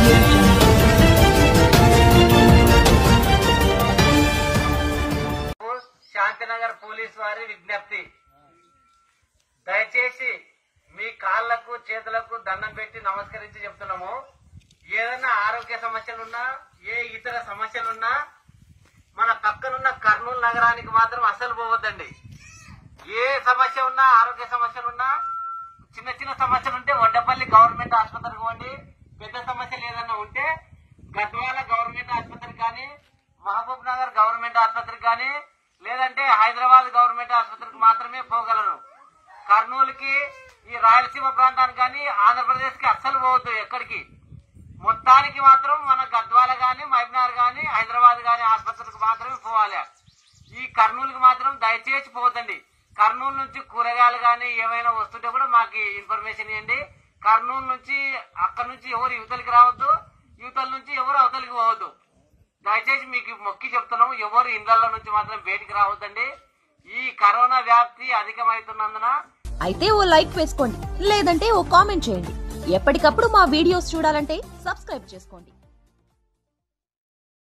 Shantinagar police వారి విజ్ఞప్తి, దయచేసి మీ కాళ్లకు చేతులకు దండం పెట్టి నమస్కరించి చెప్తున్నాము. ఏదైనా ఆరోగ్య సమస్యలున్నా, ఏ ఇతర సమస్యలున్నా మన పక్కనున్న కర్నూలు నగరానికి మాత్రం అసలు పోవద్దండి. ఏ సమస్య ఉన్నా, ఆరోగ్య సమస్యలున్నా, చిన్న చిన్న సమస్యలు ఉంటే వడ్డపల్లి గవర్నమెంట్ ఆసుపత్రికి పోండి. పెద్ద సమస్యలు ఏదైనా ఉంటే గద్వాల గవర్నమెంట్ ఆసుపత్రికి కానీ, మహబూబ్ నగర్ గవర్నమెంట్ ఆసుపత్రికి కానీ, లేదంటే హైదరాబాద్ గవర్నమెంట్ ఆసుపత్రికి మాత్రమే పోగలరు. కర్నూలుకి, ఈ రాయలసీమ ప్రాంతానికి కానీ, ఆంధ్రప్రదేశ్ కి అస్సలు పోవద్దు ఎక్కడికి. మొత్తానికి మాత్రం మన గద్వాల గాని, మహబూబ్నగర్ గాని, హైదరాబాద్ గాని ఆసుపత్రికి మాత్రమే పోవాలి. ఈ కర్నూలుకి మాత్రం దయచేసి పోవద్దండి. కర్నూలు నుంచి కూరగాయలు గాని ఏమైనా వస్తుంటే కూడా మాకు ఇన్ఫర్మేషన్ ఇవ్వండి. కర్నూలు నుంచి, అక్కడ నుంచి ఎవరు యువతలకి రావద్దు, యువతల నుంచి ఎవరు అవతలికి పోవద్దు. దయచేసి మీకు మొక్కి చెప్తున్నాము, ఎవరు ఇళ్ల నుంచి మాత్రం బయటికి రావద్దండి. ఈ కరోనా వ్యాప్తి అధికమవుతున్నందున అయితే ఓ లైక్ వేసుకోండి, లేదంటే ఓ కామెంట్ చేయండి. ఎప్పటికప్పుడు మా వీడియోస్ చూడాలంటే సబ్స్క్రైబ్ చేసుకోండి.